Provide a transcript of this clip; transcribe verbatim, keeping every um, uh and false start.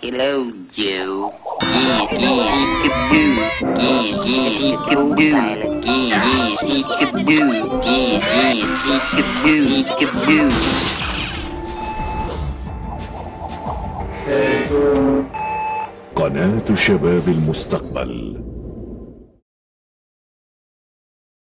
Hello, Joe. Yeah, yeah, peekaboo. Yeah, yeah, peekaboo. Yeah, yeah, peekaboo. Yeah, yeah, peekaboo. Peekaboo. قناة شباب المستقبل.